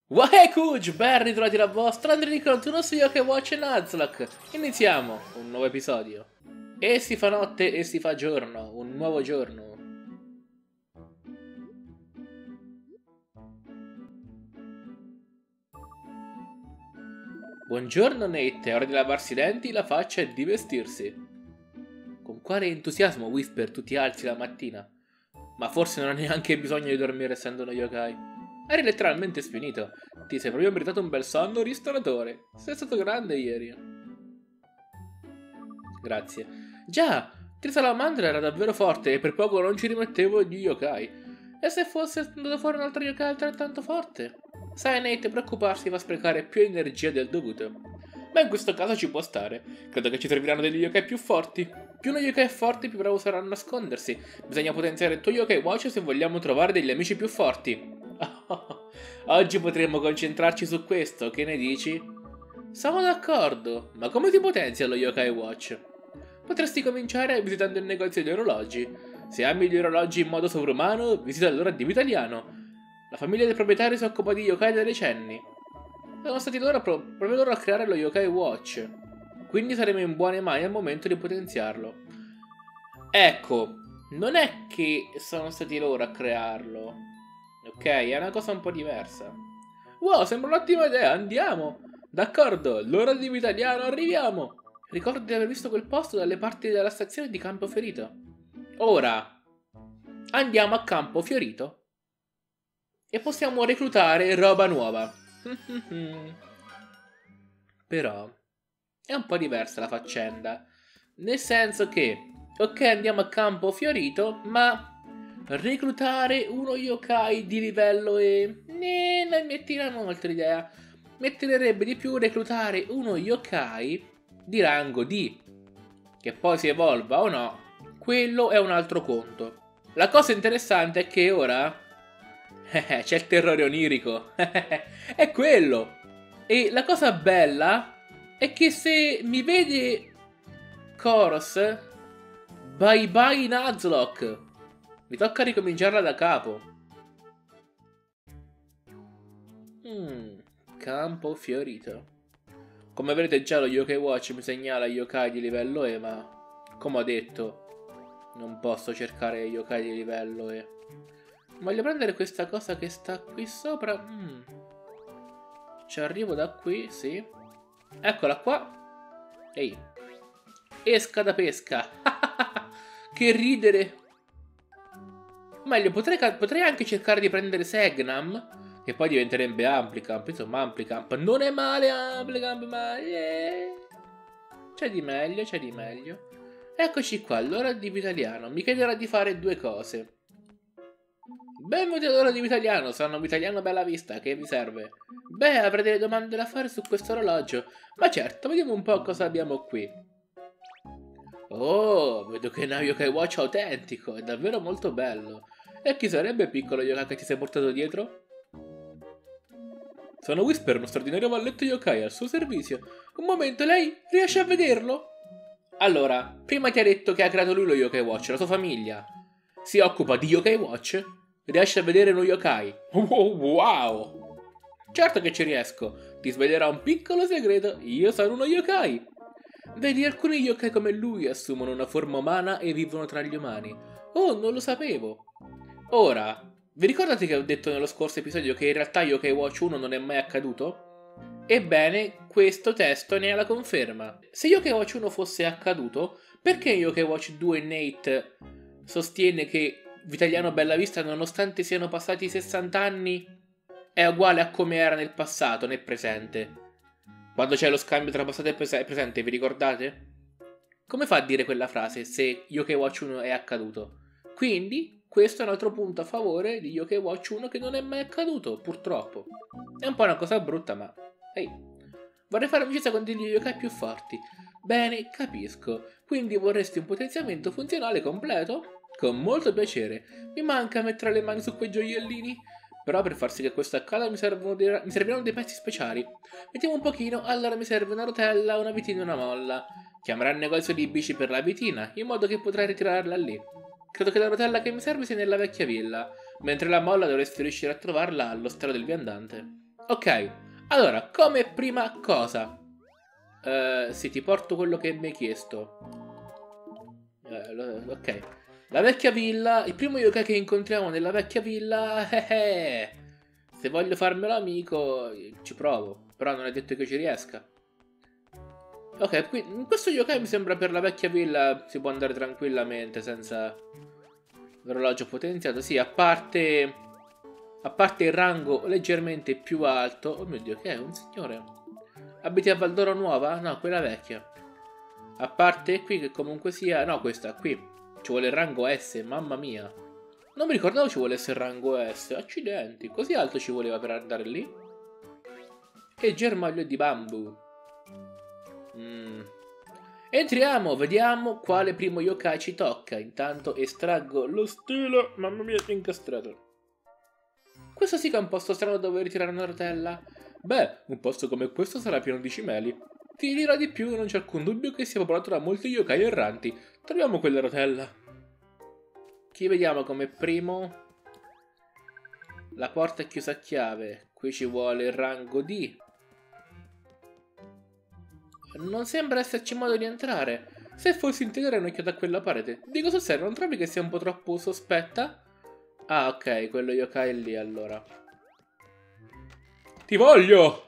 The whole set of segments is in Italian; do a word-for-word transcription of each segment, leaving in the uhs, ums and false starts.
Wahekuj, ben ritrovati la vostra Andrei su Yokai Watch e Nuzlocke. Iniziamo un nuovo episodio. E si fa notte e si fa giorno, un nuovo giorno. Buongiorno Nate, è ora di lavarsi i denti, la faccia e di vestirsi. Con quale entusiasmo, Whisper, tu ti alzi la mattina? Ma forse non hai neanche bisogno di dormire essendo uno yokai. Eri letteralmente sfinito. Ti sei proprio meritato un bel sonno ristoratore. Sei stato grande ieri. Grazie. Già, Tri Salamandra era davvero forte e per poco non ci rimettevo gli yokai. E se fosse andato fuori un altro yokai altrettanto forte? Sai Nate, preoccuparsi fa sprecare più energia del dovuto. Ma in questo caso ci può stare. Credo che ci serviranno degli yokai più forti. Più uno yokai è forte, più bravo sarà a nascondersi. Bisogna potenziare il tuo yokai watch se vogliamo trovare degli amici più forti. Oggi potremmo concentrarci su questo, che ne dici? Siamo d'accordo, ma come ti potenzia lo Yokai Watch? Potresti cominciare visitando il negozio di orologi. Se ami gli orologi in modo sovrumano, visita allora Divo Italiano. La famiglia del proprietario si occupa di yokai da decenni. Sono stati loro pro proprio loro a creare lo Yokai Watch. Quindi saremo in buone mani al momento di potenziarlo. Ecco, non è che sono stati loro a crearlo. Ok, è una cosa un po' diversa. Wow, sembra un'ottima idea, andiamo! D'accordo, l'ora di Italiano, arriviamo! Ricordo di aver visto quel posto dalle parti della stazione di Campo Fiorito. Ora, andiamo a Campo Fiorito e possiamo reclutare roba nuova. Però, è un po' diversa la faccenda. Nel senso che, ok, andiamo a Campo Fiorito, ma reclutare uno yokai di livello E ne, non mi attira molto l'idea. Mi attirerebbe di più reclutare uno yokai di rango D. Che poi si evolva o no, quello è un altro conto. La cosa interessante è che ora c'è il terrore onirico. È quello. E la cosa bella è che se mi vede Koros, bye bye Nuzlocke. Mi tocca ricominciarla da capo. Hmm, Campo Fiorito. Come vedete già lo Yokai Watch mi segnala yokai di livello E, ma come ho detto, non posso cercare yokai di livello E. Voglio prendere questa cosa che sta qui sopra. Hmm. Ci arrivo da qui, sì. Eccola qua. Ehi. Esca da pesca. Che ridere. Meglio, potrei, potrei anche cercare di prendere Segnam, che poi diventerebbe Amplicamp. Insomma, Amplicamp non è male, Amplicamp, ma yeah. C'è di meglio, c'è di meglio. Eccoci qua, l'ora di Vitaliano. Mi chiederà di fare due cose. Benvenuti all'ora di Vitaliano, sono Vitaliano Bella Vista, che vi serve? Beh, avrei delle domande da fare su questo orologio. Ma certo, vediamo un po' cosa abbiamo qui. Oh, vedo che è un Yokai Watch autentico, è davvero molto bello. E chi sarebbe il piccolo yokai che ti sei portato dietro? Sono Whisper, uno straordinario valletto yokai al suo servizio. Un momento, lei riesce a vederlo? Allora, prima ti ha detto che ha creato lui lo Yokai Watch, la sua famiglia si occupa di Yokai Watch? Riesce a vedere uno yokai? Oh, wow! Certo che ci riesco, ti svelerò un piccolo segreto, io sono uno yokai. Vedi, alcuni yokai come lui assumono una forma umana e vivono tra gli umani. Oh, non lo sapevo. Ora, vi ricordate che ho detto nello scorso episodio che in realtà Yokai Watch uno non è mai accaduto? Ebbene, questo testo ne è la conferma. Se Yokai Watch uno fosse accaduto, perché Yokai Watch due Nate sostiene che Vitaliano Bellavista, nonostante siano passati sessanta anni, è uguale a come era nel passato, nel presente? Quando c'è lo scambio tra passato e presente, vi ricordate? Come fa a dire quella frase se Yokai Watch uno è accaduto? Quindi, questo è un altro punto a favore di Yokai Watch uno che non è mai accaduto, purtroppo. È un po' una cosa brutta, ma... Ehi, vorrei fare amicizia con degli yokai più forti. Bene, capisco. Quindi vorresti un potenziamento funzionale completo? Con molto piacere. Mi manca mettere le mani su quei gioiellini. Però per far sì che questo accada mi, dei, mi serviranno dei pezzi speciali. Vediamo un pochino, allora mi serve una rotella, una vitina e una molla. Chiamerò il negozio di bici per la vitina, in modo che potrai ritirarla lì. Credo che la rotella che mi serve sia nella vecchia villa, mentre la molla dovresti riuscire a trovarla all'ostello del viandante. Ok, allora, come prima cosa... Uh, sì, ti porto quello che mi hai chiesto. Uh, ok. La vecchia villa, il primo yokai che incontriamo nella vecchia villa, eh, eh, se voglio farmelo amico, ci provo, però non è detto che ci riesca. Ok, qui, in questo yokai mi sembra per la vecchia villa si può andare tranquillamente senza l'orologio potenziato. Sì, a parte, a parte il rango leggermente più alto. Oh mio Dio, che è? Un signore? Abiti a Valdoro Nuova? No, quella vecchia. A parte qui che comunque sia... No, questa qui. Ci vuole il rango S, mamma mia. Non mi ricordavo ci volesse il rango S. Accidenti, così alto ci voleva per andare lì? E germoglio di bambù. Mm. Entriamo, vediamo quale primo yokai ci tocca. Intanto estraggo lo stilo. Mamma mia, è incastrato. Questo sì che è un posto strano dove ritirare una rotella. Beh, un posto come questo sarà pieno di cimeli. Ti dirò di più, non c'è alcun dubbio che sia popolato da molti yokai erranti. Troviamo quella rotella. Chi vediamo come primo? La porta è chiusa a chiave. Qui ci vuole il rango D. Non sembra esserci modo di entrare. Se fossi in te darei un'occhiata a quella parete. Di cosa serve? Non trovi che sia un po' troppo sospetta? Ah, ok, quello yokai è lì allora. Ti voglio!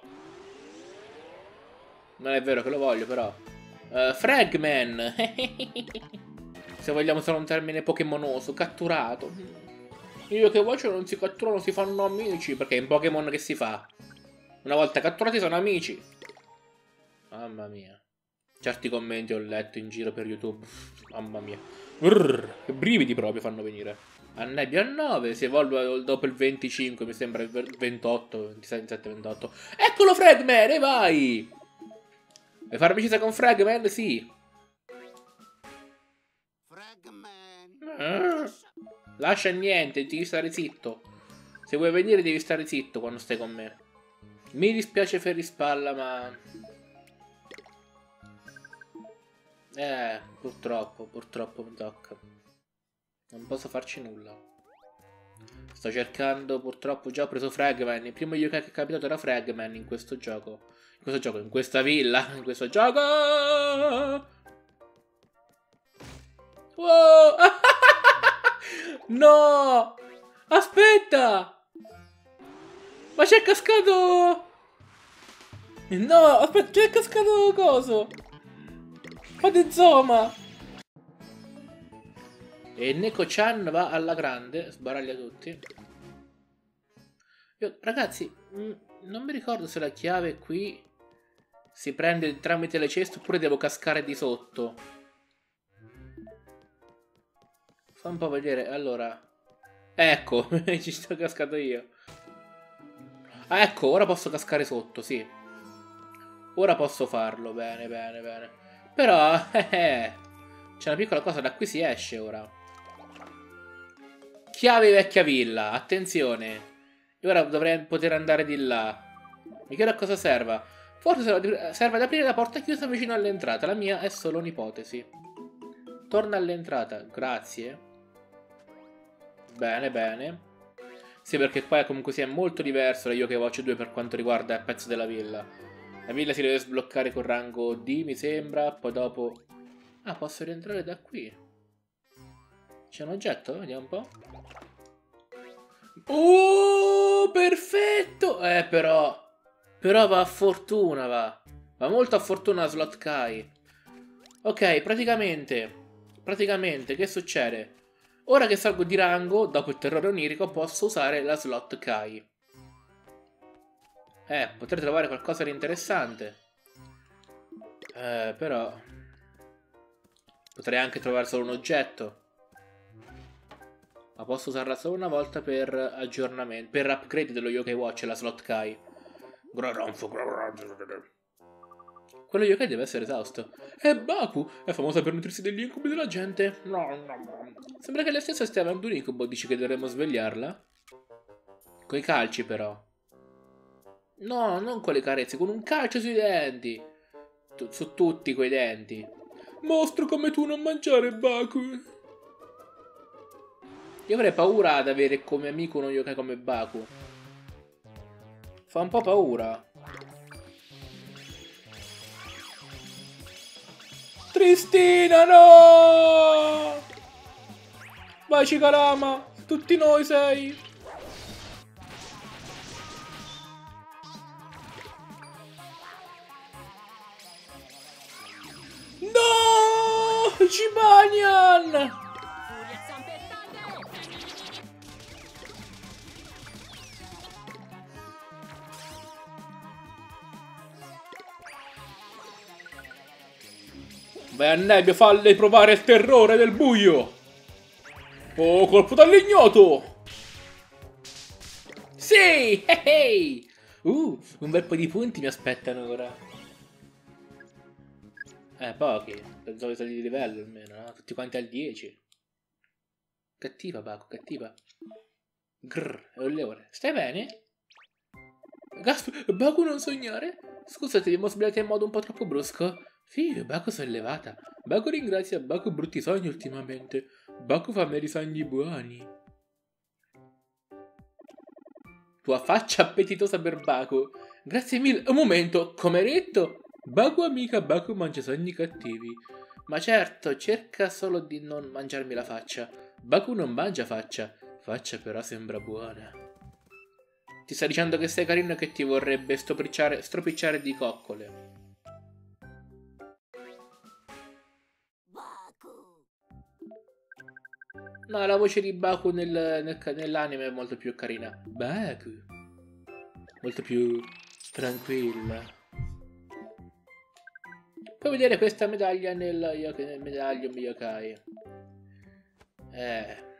Non è vero che lo voglio, però. Uh, Fragman! Se vogliamo usare un termine pokémonoso, catturato. Io che Watch non si catturano, si fanno amici. Perché in Pokémon che si fa? Una volta catturati sono amici. Mamma mia. Certi commenti ho letto in giro per YouTube. Mamma mia. Brrr, che brividi proprio fanno venire. Annebbia nove, si evolve dopo il venticinque, mi sembra il ventotto, ventisei, ventisette, ventotto. Eccolo Fragman, e vai! Vuoi farmi amicizia con Fragman? Sì. Fragman. Ah, lascia niente, devi stare zitto. Se vuoi venire devi stare zitto quando stai con me. Mi dispiace Ferrispalla, ma... Eh, purtroppo, purtroppo mi tocca. Non posso farci nulla. Sto cercando, purtroppo già ho preso Fragman. Il primo yokai che è capitato era Fragman in questo gioco. In questo gioco, in questa villa, in questo gioco. Wow! No! Aspetta! Ma c'è cascato! No, aspetta, c'è cascato coso! Padezoma! E Neko-chan va alla grande, sbaraglia tutti. Io, ragazzi, mh, non mi ricordo se la chiave qui si prende tramite le ceste oppure devo cascare di sotto. Fa un po' vedere, allora. Ecco, ci sto cascato io. Ah, ecco, ora posso cascare sotto, sì. Ora posso farlo, bene, bene, bene. Però, eh, eh, c'è una piccola cosa, da qui si esce ora. Chiave vecchia villa, attenzione. Io ora dovrei poter andare di là. Mi chiedo a cosa serva. Forse serve ad aprire la porta chiusa vicino all'entrata. La mia è solo un'ipotesi. Torna all'entrata, grazie. Bene, bene. Sì, perché qua comunque sia molto diverso da Yokai Watch due per quanto riguarda il pezzo della villa. La villa si deve sbloccare con rango D, mi sembra. Poi dopo... Ah, posso rientrare da qui. C'è un oggetto? Vediamo un po'. Oh, perfetto! Eh, però... Però va a fortuna, va. Va molto a fortuna Slot Kai. Ok, praticamente... Praticamente, che succede? Ora che salgo di rango, dopo il terrore onirico, posso usare la Slot Kai. Eh, potrei trovare qualcosa di interessante. Eh, però... Potrei anche trovare solo un oggetto. Ma posso usarla solo una volta per aggiornamento, per upgrade dello Yokai Watch, la Slot Kai. Quello yokai deve essere esausto. E Baku è famosa per nutrirsi degli incubi della gente. No, no, no. Sembra che lei stessa stia avendo un incubo. Dici che dovremmo svegliarla? Coi calci, però. No, non con le carezze, con un calcio sui denti. Tu, su tutti quei denti. Mostro come tu non mangiare, Baku. Io avrei paura ad avere come amico uno yokai come Baku. Fa un po' paura. Tristina, no! Vai, Cicarama! Tutti noi sei! No! Cibanian! Vai a nebbia, falle provare il terrore del buio! Oh, colpo dall'ignoto! Sì! Hey, hey. Uh, un bel po' di punti mi aspettano ora. Eh, pochi. Pensavo di di livello almeno, no? Tutti quanti al dieci. Cattiva, Baku, cattiva. Grrr, è un leone. Stai bene? Gasp, Baku non sognare? Scusate, vi abbiamo sbagliato in modo un po' troppo brusco. Figlio, Baku si è elevata. Baku ringrazia Baku brutti sogni ultimamente. Baku fa meri sogni buoni. Tua faccia appetitosa per Baku. Grazie mille. Un momento, come hai detto? Baku amica, Baku mangia sogni cattivi. Ma certo, cerca solo di non mangiarmi la faccia. Baku non mangia faccia. Faccia però sembra buona. Ti sta dicendo che sei carino e che ti vorrebbe stropicciare di coccole. No, la voce di Baku nel, nel, nell'anime è molto più carina. Baku. Molto più tranquilla. Puoi vedere questa medaglia nel, nel medaglium yokai. Eh.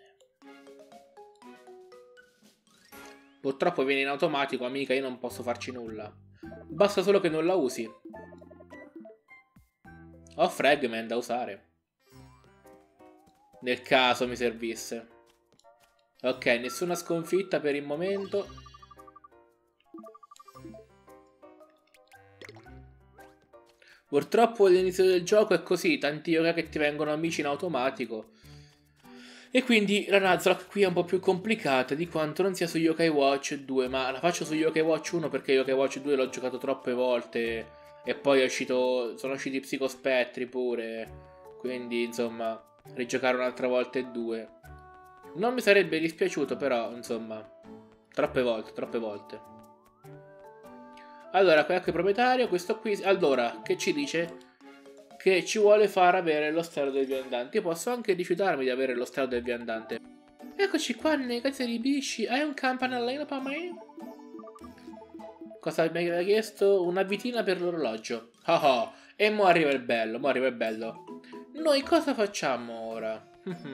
Purtroppo viene in automatico, amica, io non posso farci nulla. Basta solo che non la usi. Ho Fragment da usare. Nel caso mi servisse. Ok, nessuna sconfitta per il momento. Purtroppo all'inizio del gioco è così, tanti yokai che ti vengono amici in automatico. E quindi la Nuzlocke qui è un po' più complicata di quanto non sia su Yokai Watch due, ma la faccio su Yokai Watch uno perché Yokai Watch due l'ho giocato troppe volte e poi è uscito, sono usciti Psicospettri pure, quindi insomma rigiocare un'altra volta e due. Non mi sarebbe dispiaciuto però, insomma, troppe volte, troppe volte. Allora, ecco il proprietario, questo qui, allora, che ci dice? Che ci vuole far avere lo stelo del viandante. Io posso anche rifiutarmi di avere lo stelo del viandante. Eccoci qua, negozio di bisci. Hai un campanellino per me? Cosa mi aveva chiesto? Una vitina per l'orologio. Oh oh, e mo arriva il bello, mo arriva il bello. Noi cosa facciamo ora?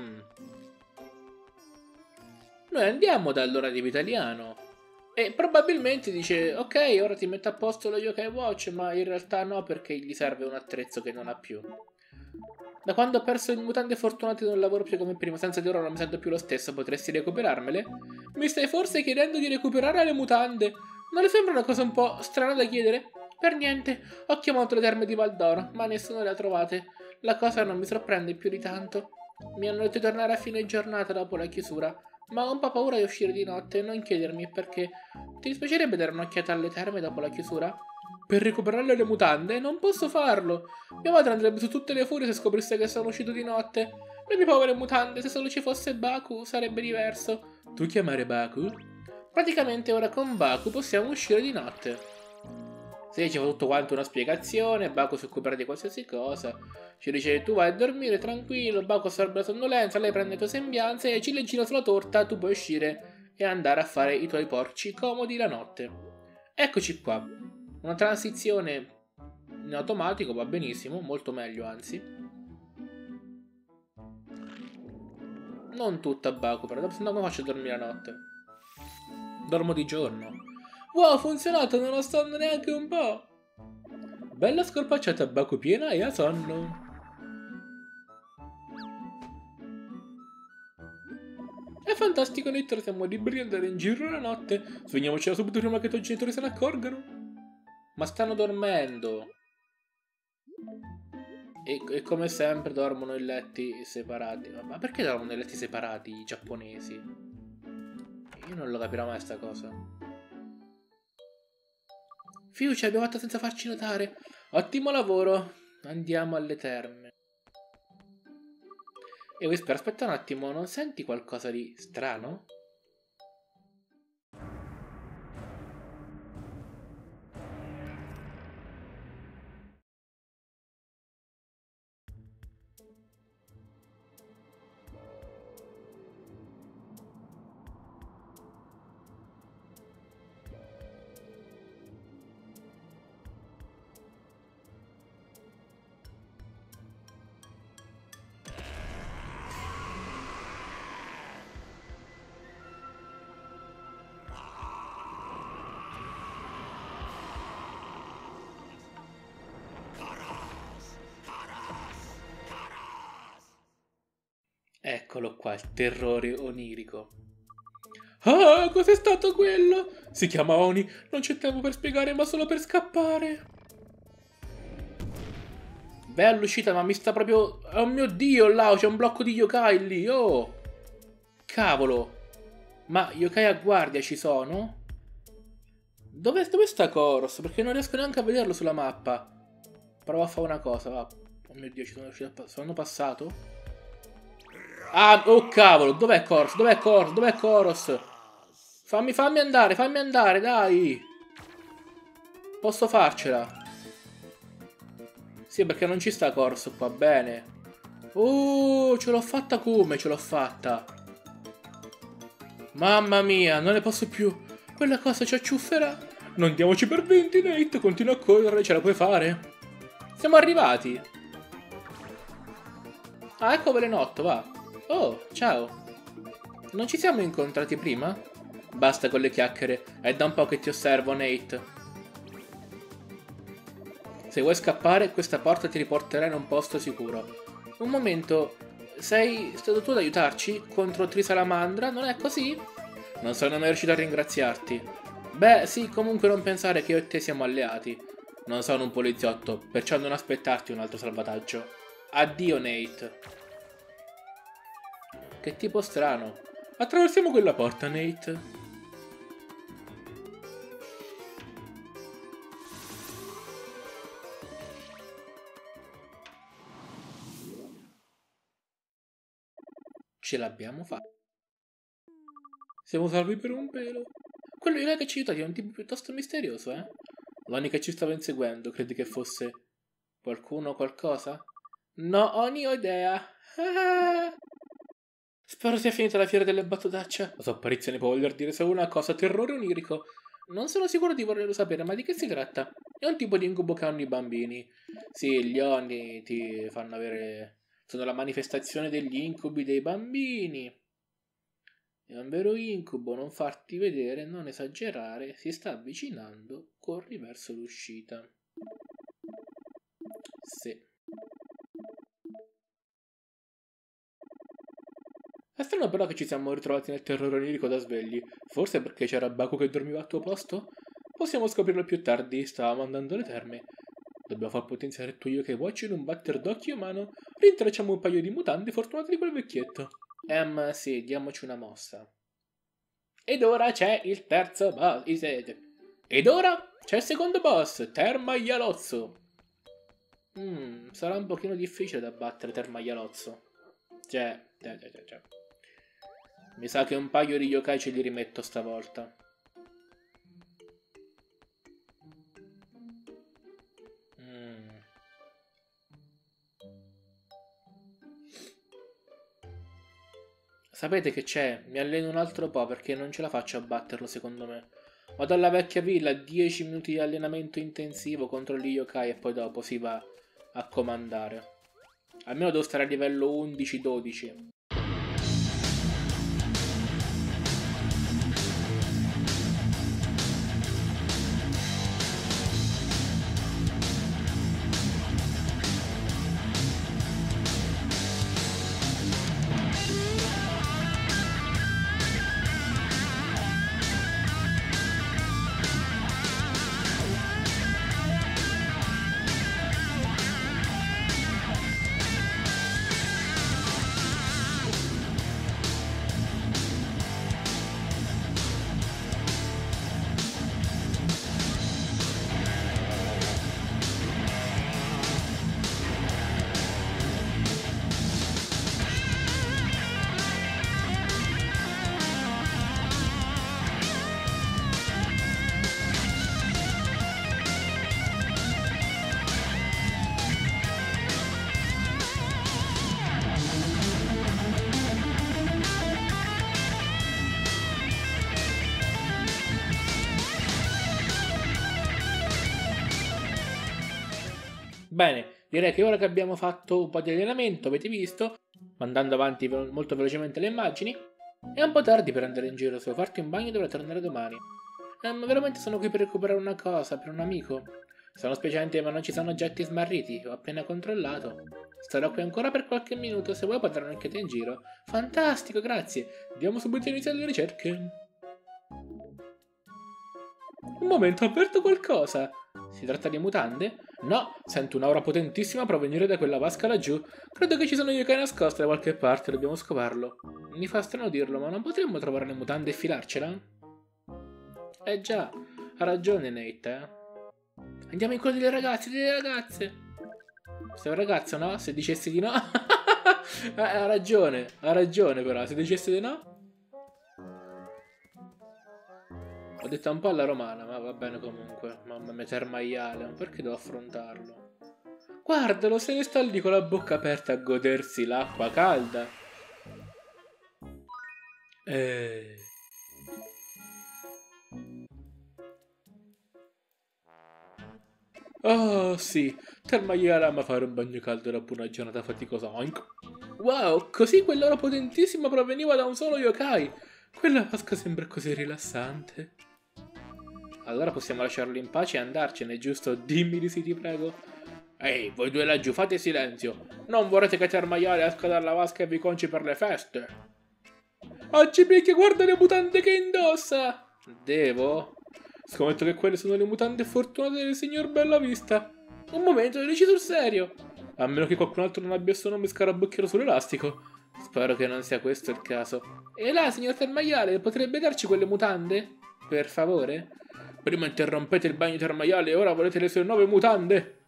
Noi andiamo dall'ora di Vitaliano. E probabilmente dice, ok, ora ti metto a posto lo Yokai Watch, ma in realtà no, perché gli serve un attrezzo che non ha più. Da quando ho perso le mutande fortunate non lavoro più come prima, senza di ora non mi sento più lo stesso, potresti recuperarmele? Mi stai forse chiedendo di recuperare le mutande? Non le sembra una cosa un po' strana da chiedere? Per niente, ho chiamato le terme di Valdoro, ma nessuno le ha trovate. La cosa non mi sorprende più di tanto. Mi hanno detto di tornare a fine giornata dopo la chiusura. Ma ho un po' paura di uscire di notte e non chiedermi perché. Ti dispiacerebbe dare un'occhiata alle terme dopo la chiusura? Per recuperare le mutande? Non posso farlo. Mia madre andrebbe su tutte le furie se scoprisse che sono uscito di notte. Le mie povere mutande, se solo ci fosse Baku sarebbe diverso. Tu chiamare Baku? Praticamente ora con Baku possiamo uscire di notte. Se ci fa tutto quanto una spiegazione, Baku si occuperà di qualsiasi cosa. Ci dice tu vai a dormire tranquillo, Baku assorbe la sonnolenza, lei prende le tue sembianze e ciliegina sulla torta, tu puoi uscire e andare a fare i tuoi porci comodi la notte. Eccoci qua. Una transizione in automatico va benissimo, molto meglio anzi. Non tutta Baku, però se no come faccio a dormire la notte? Dormo di giorno. Wow, ha funzionato, non ho sonno neanche un po'. Bella scorpacciata, Baku piena e a sonno. È fantastico, noi siamo liberi di andare in giro la notte. Svegliamoci subito prima che i tuoi genitori se ne accorgano. Ma stanno dormendo. E, e come sempre dormono in letti separati. Ma perché dormono in letti separati i giapponesi? Io non lo capirò mai sta cosa. Fiu, ce l'abbiamo fatta senza farci notare. Ottimo lavoro. Andiamo alle terme. E Whisper, aspetta un attimo, non senti qualcosa di strano? Eccolo qua, il terrore onirico. Ah, cos'è stato quello? Si chiama Oni, non c'è tempo per spiegare, ma solo per scappare. Beh, all'uscita, ma mi sta proprio... Oh mio Dio, là, c'è un blocco di yokai lì, oh! Cavolo! Ma yokai a guardia ci sono? Dove, dove sta Koros? Perché non riesco neanche a vederlo sulla mappa. Provo a fare una cosa, va. Oh mio Dio, ci sono riuscito a... Sono passato? Ah, oh cavolo, dov'è Koros? Dov'è Koros? Dov'è Koros? Fammi, fammi andare, fammi andare, dai! Posso farcela? Sì, perché non ci sta Koros qua, bene. Oh, ce l'ho fatta come? Ce l'ho fatta. Mamma mia, non ne posso più. Quella cosa ci acciufferà. Non diamoci per vinti, Nate. Continua a correre, ce la puoi fare. Siamo arrivati. Ah, ecco Velenotto, va. Oh, ciao. Non ci siamo incontrati prima? Basta con le chiacchiere, è da un po' che ti osservo, Nate. Se vuoi scappare, questa porta ti riporterà in un posto sicuro. Un momento, sei stato tu ad aiutarci contro Trisalamandra, non è così? Non sono mai riuscito a ringraziarti. Beh, sì, comunque non pensare che io e te siamo alleati. Non sono un poliziotto, perciò non aspettarti un altro salvataggio. Addio, Nate. Che tipo strano. Attraversiamo quella porta, Nate. Ce l'abbiamo fatta. Siamo salvi per un pelo. Quello che ci aiuta è un tipo piuttosto misterioso, eh? L'Oni che ci stava inseguendo, credi che fosse qualcuno o qualcosa? No, ho ni idea. Ah. Spero sia finita la fiera delle battutacce. La sua apparizione può voler dire solo una cosa, terrore onirico. Non sono sicuro di volerlo sapere, ma di che si tratta? È un tipo di incubo che hanno i bambini. Sì, gli Oni ti fanno avere... sono la manifestazione degli incubi dei bambini. È un vero incubo non farti vedere, non esagerare, si sta avvicinando, corri verso l'uscita. Sì. È strano però che ci siamo ritrovati nel terrore onirico da svegli. Forse perché c'era Baku che dormiva al tuo posto? Possiamo scoprirlo più tardi, stavamo andando alle terme. Dobbiamo far potenziare il tuo Yokai Watch in un batter d'occhio a mano. Rintracciamo un paio di mutande fortunate di quel vecchietto. Ehm, sì, diamoci una mossa. Ed ora c'è il terzo boss. Ed ora c'è il secondo boss, Termaialozzo. Hmm, sarà un pochino difficile da battere Termaialozzo. Cioè, già, già, già, già. Mi sa che un paio di yokai ce li rimetto stavolta. Mm. Sapete che c'è? Mi alleno un altro po' perché non ce la faccio a batterlo secondo me. Vado alla vecchia villa, dieci minuti di allenamento intensivo contro gli yokai e poi dopo si va a comandare. Almeno devo stare a livello undici dodici. Bene, direi che ora che abbiamo fatto un po' di allenamento, avete visto, mandando avanti ve- molto velocemente le immagini, è un po' tardi per andare in giro, se devo farti un bagno dovrei tornare domani. Eh, ma veramente sono qui per recuperare una cosa, per un amico. Sono spiacente ma non ci sono oggetti smarriti, ho appena controllato. Starò qui ancora per qualche minuto, se vuoi potrò anche te in giro. Fantastico, grazie. Diamo subito inizio alle ricerche. Un momento, ho avverto qualcosa. Si tratta di mutande? No, sento un'aura potentissima provenire da quella vasca laggiù. Credo che ci sono yokai nascoste da qualche parte, dobbiamo scovarlo. Mi fa strano dirlo, ma non potremmo trovare le mutande e filarcela? Eh già, ha ragione Nate, eh. Andiamo in quello delle ragazze, delle ragazze. Sei un ragazzo, no? Se dicessi di no... ha ragione, ha ragione però, se dicessi di no... Ho detto un po' alla romana, ma va bene comunque. Mamma mia, termaiale, ma perché devo affrontarlo? Guardalo, se ne sta lì con la bocca aperta a godersi l'acqua calda. Eh... Oh sì, termaiale ama fare un bagno caldo dopo una giornata faticosa. Oink. Wow, così quell'ora potentissima proveniva da un solo yokai. Quella vasca sembra così rilassante. Allora possiamo lasciarlo in pace e andarcene, giusto? Dimmi di sì, ti prego. Ehi, voi due laggiù, fate silenzio. Non vorrete che termaiale esca dalla vasca e vi conci per le feste? Oggi picchia, guarda le mutande che indossa! Devo? Scommetto che quelle sono le mutande fortunate del signor Bellavista. Un momento, dici sul serio? A meno che qualcun altro non abbia il suo nome scarabocchiero sull'elastico. Spero che non sia questo il caso. E là, signor termaiale, potrebbe darci quelle mutande? Per favore? Prima interrompete il bagno termaiale e ora volete le sue nuove mutande?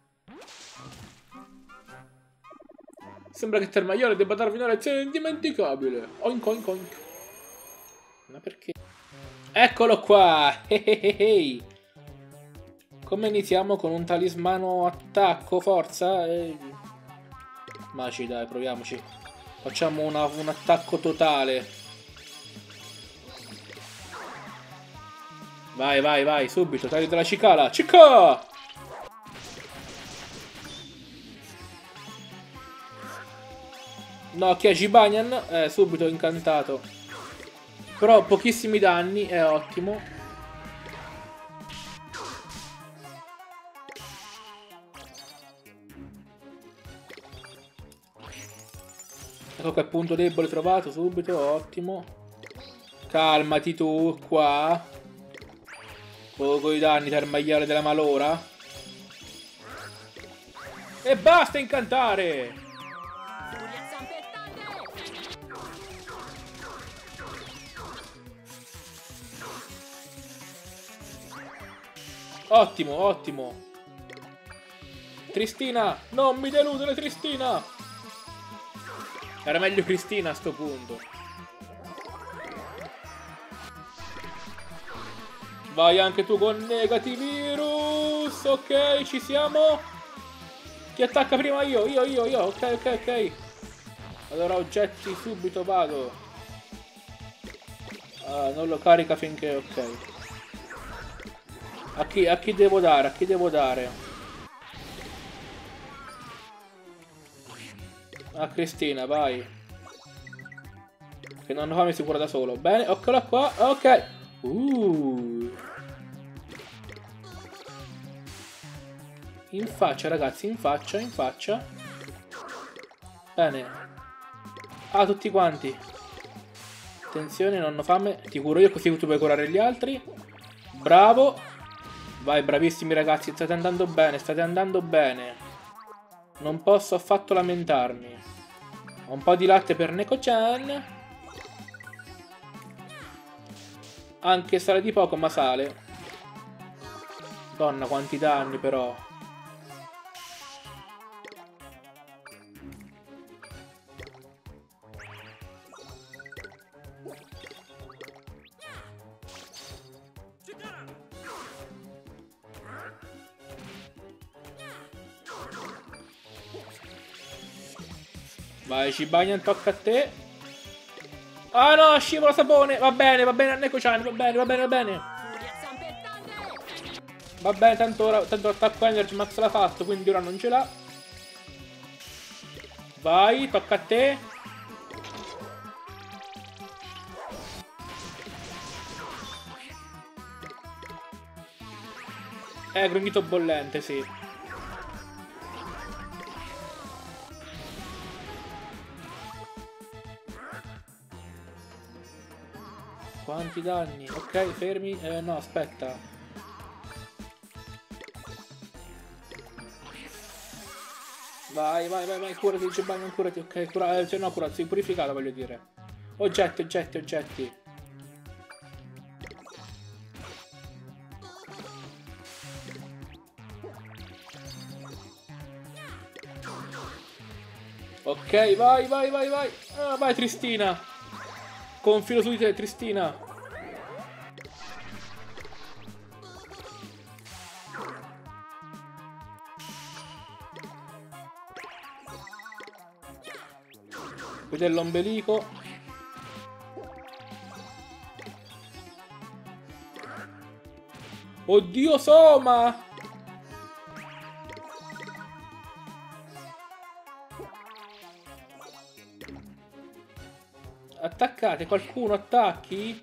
Sembra che termaiale debba darvi una lezione indimenticabile. Oink oink oink. Ma perché? Eccolo qua! Ehehehe. Come iniziamo con un talismano attacco, forza? E... Maci dai, proviamoci. Facciamo una, un attacco totale. Vai, vai, vai, subito, taglio della cicala. Cica! No, chi è Jibanyan? Eh, subito incantato. Però pochissimi danni, è ottimo. Ecco che punto debole trovato, subito, ottimo. Calmati tu, qua. Poco i danni, termaiale della malora. E basta incantare! Ottimo, ottimo. Tristina, non mi deludere Tristina! Era meglio Cristina a sto punto. Vai anche tu con Negativirus. Ok, ci siamo. Chi attacca prima? Io, io, io, io. Ok, ok, ok. Allora oggetti subito vado. Ah, non lo carica finché... Ok. A chi, a chi devo dare? A chi devo dare? A Cristina, vai. Che non lo fa mi si cura da solo. Bene, eccola qua. Ok. Uh. In faccia, ragazzi, in faccia, in faccia. Bene. Ah, tutti quanti. Attenzione, non ho fame. Ti curo io così tu puoi curare gli altri. Bravo. Vai, bravissimi ragazzi, state andando bene, state andando bene. Non posso affatto lamentarmi. Ho un po' di latte per Neko-chan. Anche sale di poco, ma sale. Donna, quanti danni però. Vai, Jibanyan, tocca a te. Ah no, scivola sapone. Va bene, va bene, Neko-chan, va bene, va bene, va bene. Va bene, tanto ora, tanto l'attacco Energy Max l'ha fatto, quindi ora non ce l'ha. Vai, tocca a te. Eh, grugnito bollente, sì. Quanti danni? Ok, fermi. Eh, no, aspetta. Vai, vai, vai, vai, curati, c'è bagno, curati, ok, cura, eh, cioè no, curati, sei purificato, voglio dire. Oggetti, oggetti, oggetti. Ok, vai, vai, vai, vai. Ah, vai, Tristina. Confilo su di te, Tristina. Qui l'ombelico. Oddio, Soma! Attaccate, qualcuno attacchi?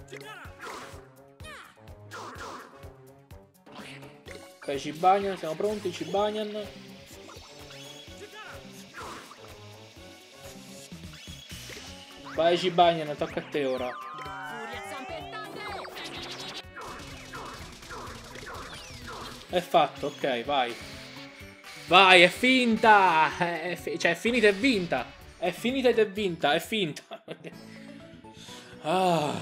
Ok, Cibanian, siamo pronti, Cibanian. Vai Cibanian, tocca a te ora. È fatto, ok, vai. Vai, è finta! È fi cioè, è finita e vinta! È finita ed è vinta, è finta! Ah.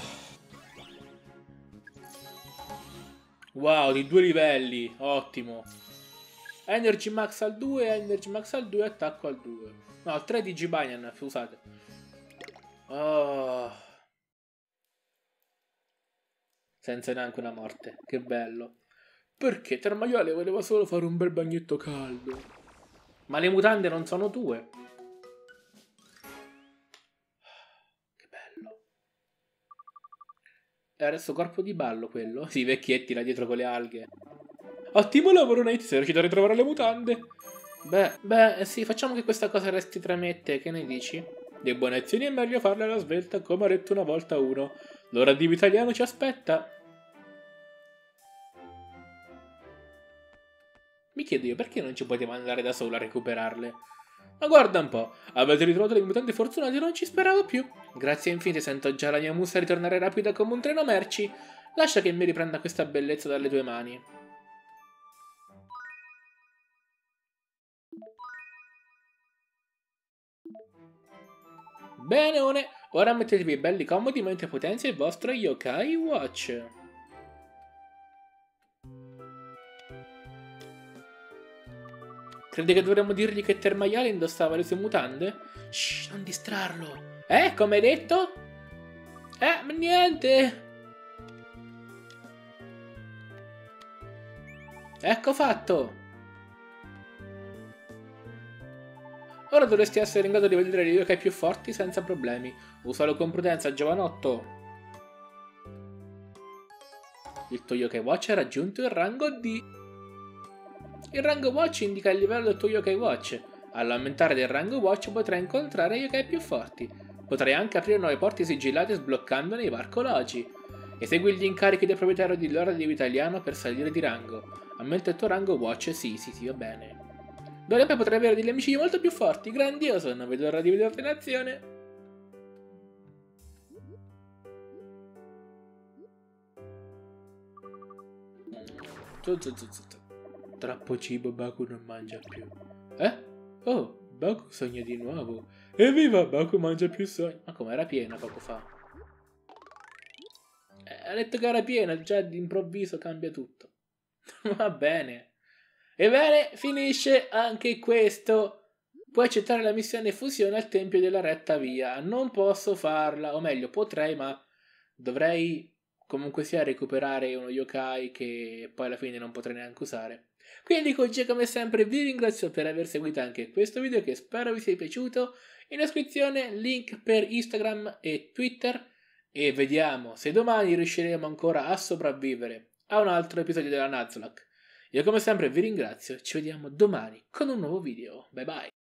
Wow, di due livelli, ottimo. Energy Max al due, Energy Max al due, attacco al due. No, al tre di Cibanian, scusate. Oh. Senza neanche una morte, che bello. Perché Termaiale voleva solo fare un bel bagnetto caldo. Ma le mutande non sono tue. Che bello. E adesso corpo di ballo quello. Sì, vecchietti là dietro con le alghe. Ottimo lavoro, Nate, sei riuscito a ritrovare le mutande. Beh, beh, sì, facciamo che questa cosa resti tra me e te, che ne dici? Le buone azioni è meglio farle alla svelta, come ha detto una volta uno. L'ora di Vitaliano ci aspetta. Mi chiedo io, perché non ci poteva andare da solo a recuperarle? Ma guarda un po', avete ritrovato le mutanti fortunate, non ci speravo più. Grazie infinite, sento già la mia musa ritornare rapida come un treno merci. Lascia che mi riprenda questa bellezza dalle tue mani. Bene, ora mettetevi belli comodi mentre potenzia il vostro Yokai Watch. Crede che dovremmo dirgli che Termaiale indossava le sue mutande? Shh, non distrarlo. Eh, come hai detto? Eh, niente. Ecco fatto. Ora dovresti essere in grado di vedere le yokai più forti senza problemi. Usalo con prudenza, giovanotto. Il tuo Yokai Watch ha raggiunto il rango D. Il rango Watch indica il livello del tuo Yokai Watch. All'aumentare del rango Watch potrai incontrare yokai più forti. Potrai anche aprire nuove porte sigillate sbloccandone i varcologi. Esegui gli incarichi del proprietario di Lora di Vitaliano per salire di rango. Aumenta il tuo rango Watch, sì, sì, sì, va bene. D'ora in poi potrai avere degli amici molto più forti, grandioso, non vedo l'ora di vederti in azione. Troppo cibo, Baku non mangia più. Eh? Oh, Baku sogna di nuovo. Evviva, Baku mangia più sogni. Ma come era piena poco fa? Eh, ha detto che era piena, già d'improvviso cambia tutto. Va bene. Ebbene, finisce anche questo. Puoi accettare la missione fusione al tempio della retta via. Non posso farla, o meglio, potrei, ma dovrei comunque sia recuperare uno yokai che poi alla fine non potrei neanche usare. Quindi Koji, come sempre, vi ringrazio per aver seguito anche questo video, che spero vi sia piaciuto. In descrizione link per Instagram e Twitter, e vediamo se domani riusciremo ancora a sopravvivere a un altro episodio della Nuzlocke. Io come sempre vi ringrazio, ci vediamo domani con un nuovo video. Bye bye!